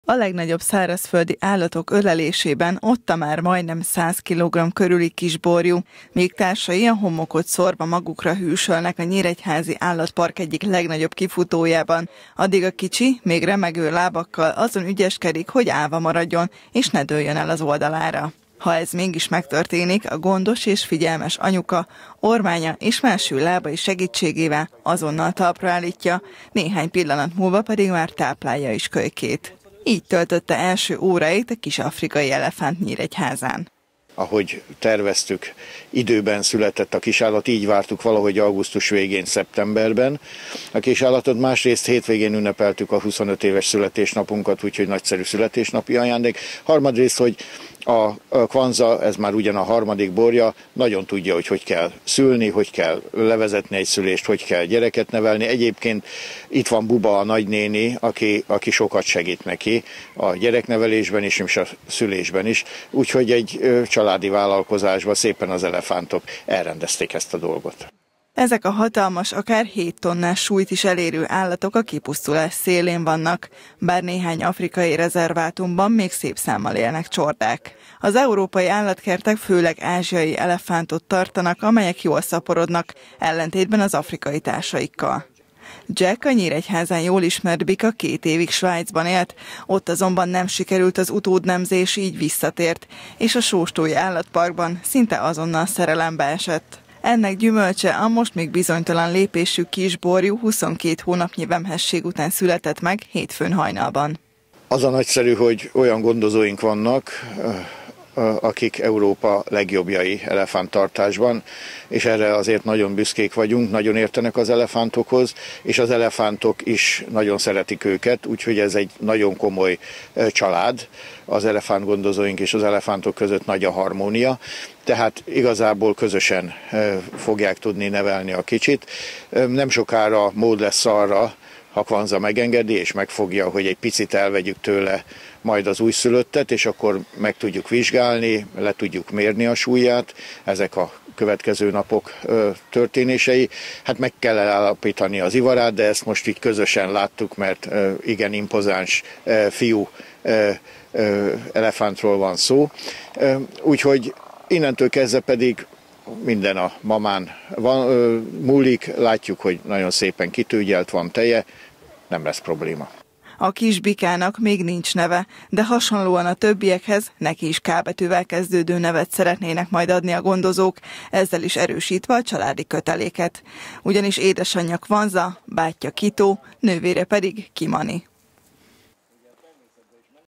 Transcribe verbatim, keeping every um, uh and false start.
A legnagyobb szárazföldi állatok ölelésében ott a már majdnem száz kilogramm körüli kisborjú, míg társai a homokot szórva magukra hűsölnek a Nyíregyházi Állatpark egyik legnagyobb kifutójában, addig a kicsi, még remegő lábakkal azon ügyeskedik, hogy állva maradjon és ne dőljön el az oldalára. Ha ez mégis megtörténik, a gondos és figyelmes anyuka ormánya és másfél lábai segítségével azonnal talpra állítja, néhány pillanat múlva pedig már táplálja is kölykét. Így töltötte első óráit a kis afrikai elefánt Nyíregyházán. Ahogy terveztük, időben született a kisállat, így vártuk valahogy augusztus végén, szeptemberben. A kisállatot másrészt hétvégén ünnepeltük a huszonöt éves születésnapunkat, úgyhogy nagyszerű születésnapi ajándék. Harmadrészt, hogy a Kwanza, ez már ugyan a harmadik borja, nagyon tudja, hogy hogy kell szülni, hogy kell levezetni egy szülést, hogy kell gyereket nevelni. Egyébként itt van Buba, a nagynéni, aki, aki sokat segít neki a gyereknevelésben is, és a szülésben is. Úgyhogy egy családi vállalkozásban szépen az elefántok elrendezték ezt a dolgot. Ezek a hatalmas, akár hét tonnás súlyt is elérő állatok a kipusztulás szélén vannak, bár néhány afrikai rezervátumban még szép számmal élnek csordák. Az európai állatkertek főleg ázsiai elefántot tartanak, amelyek jól szaporodnak, ellentétben az afrikai társaikkal. Jack, a Nyíregyházán jól ismert bika, két évig Svájcban élt, ott azonban nem sikerült az utódnemzés, így visszatért, és a Sóstói Állatparkban szinte azonnal szerelembe esett. Ennek gyümölcse a most még bizonytalan lépésű kisborjú huszonkét hónapnyi vemhesség után született meg hétfőn hajnalban. Az a nagyszerű, hogy olyan gondozóink vannak, akik Európa legjobbjai elefánttartásban, és erre azért nagyon büszkék vagyunk, nagyon értenek az elefántokhoz, és az elefántok is nagyon szeretik őket, úgyhogy ez egy nagyon komoly család. Az elefántgondozóink és az elefántok között nagy a harmónia, tehát igazából közösen fogják tudni nevelni a kicsit. Nem sokára mód lesz arra, ha Kwanza megengedi, és megfogja, hogy egy picit elvegyük tőle majd az újszülöttet, és akkor meg tudjuk vizsgálni, le tudjuk mérni a súlyát, ezek a következő napok ö, történései. Hát meg kell állapítani az ivarát, de ezt most így közösen láttuk, mert ö, igen impozáns ö, fiú ö, ö, elefántról van szó. Ö, úgyhogy innentől kezdve pedig minden a mamán van, ö, múlik, látjuk, hogy nagyon szépen kitőgyelt, van teje, nem lesz probléma. A kis bikának még nincs neve, de hasonlóan a többiekhez neki is K betűvel kezdődő nevet szeretnének majd adni a gondozók, ezzel is erősítve a családi köteléket. Ugyanis édesanyja Kwanza, bátyja Kitó, nővére pedig Kimani.